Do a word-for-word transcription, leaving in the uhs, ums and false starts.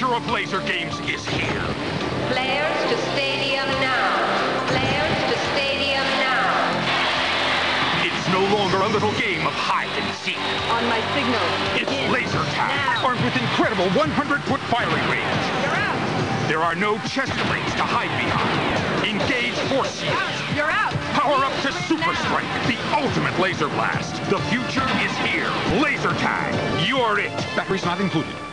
of laser games is here. Players to stadium now. Players to stadium now. It's no longer a little game of hide and seek. On my signal. It's Begin. Lazer Tag, Now. armed with incredible one hundred foot firing range. You're out. There are no chest plates to hide behind. Engage force shields. You're out. Power up to Super Strike, the ultimate laser blast. The future is here. Lazer Tag. You're it. Batteries not included.